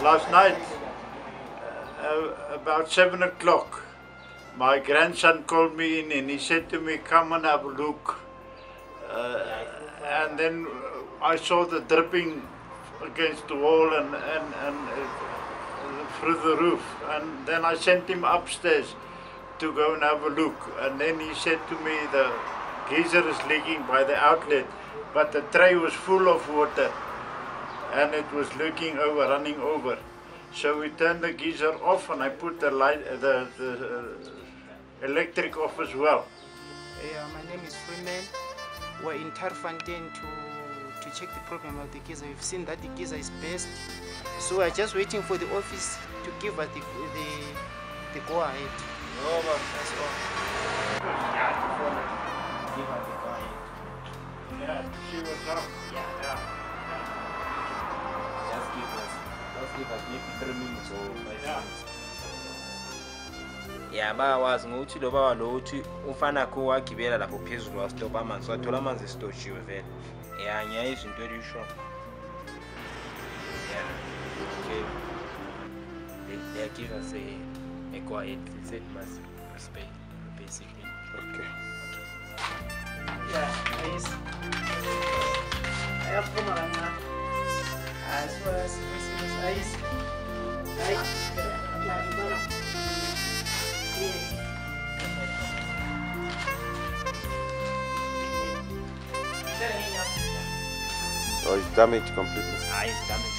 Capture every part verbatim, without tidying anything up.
last night, uh, about seven o'clock, my grandson called me in and he said to me, come and have a look. Uh, and then I saw the dripping against the wall and, and, and uh, through the roof. And then I sent him upstairs to go and have a look. And then he said to me, the geyser is leaking by the outlet, but the tray was full of water and it was leaking over, running over. So we turned the geyser off and I put the light, uh, the, the uh, electric off as well. Yeah, my name is Freeman. We're in Tarfontein to, to check the problem of the geyser. We've seen that the geyser is burst. So we're just waiting for the office to give us the, the, the go ahead. Oh, that's all. Give us the go ahead. Yeah, see what's up. Yeah. Yeah. Just give us, just give us maybe three minutes or five Yeah. minutes. Yeah, bayawazi ngokuthi lo baba lo uthi ufana ko wagibela lapho phezulu wasitopa amanzi wathola amanzi esitoshiwe vele. Yeah, ngiya izinto elisho. Yeah. Okay. They, they give us a, a go ahead. They said must must pay basically. Okay. Yeah, nice. I have come on now. As well as Christmas ice. Ice. Oh, it's damaged completely. Ah, it's damaged.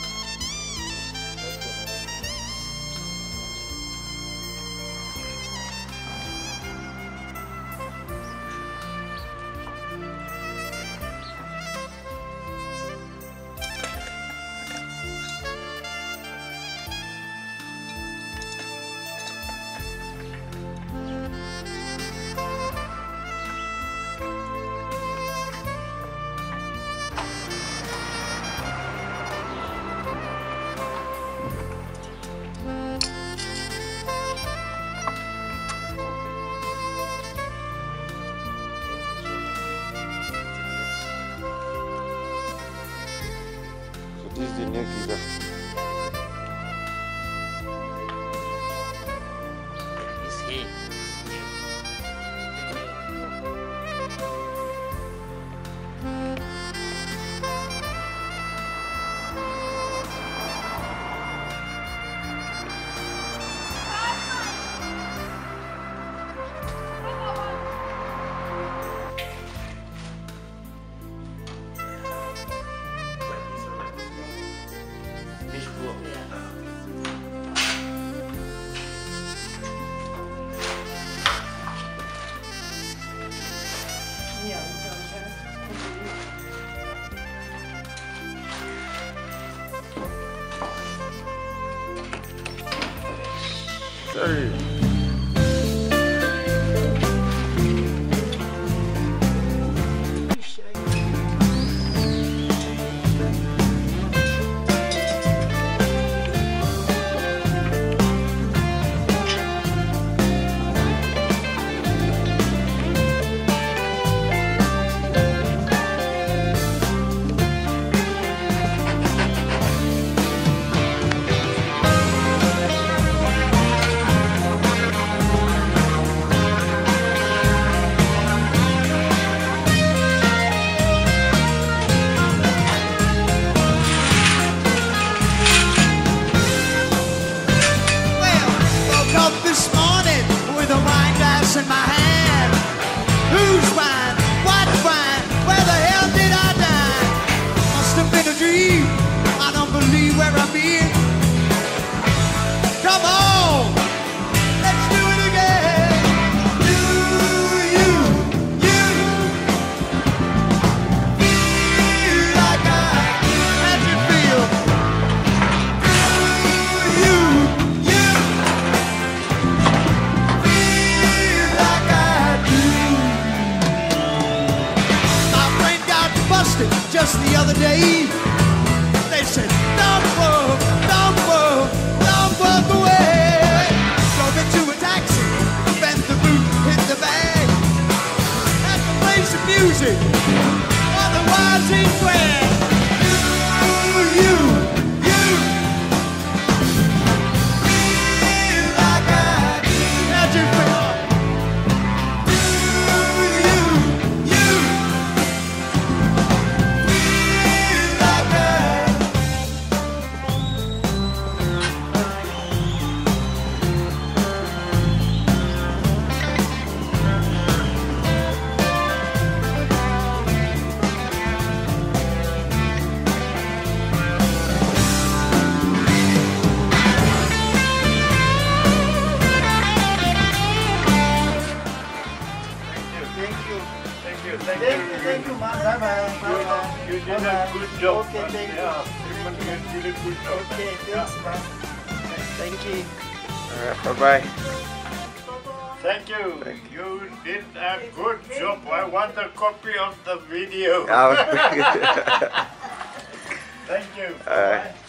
This is the new geyser. It's here. Sorry. In my hand, whose wine, what wine, where the hell did I dine? Must have been a dream, I don't believe where I'm in. Come on, let's do it again. You, you, you, feel like I had to feel. You, you, you. Just the other day, they said, don't walk, don't walk, don't walk away. Drove into a taxi, bent the boot, hit the bag, had to play some music, otherwise he'd swear. You, you, you, Thank you. Thank you, thank, Thank you. you, thank you, man. Bye bye. Bye bye. You, you did a good job. Okay, man. thank yeah, you. you did a good job. Okay, thanks, man. Thank you. Alright, bye-bye. Thank you. Thank you. did a good job. I want a copy of the video. I'll- Thank you. Alright.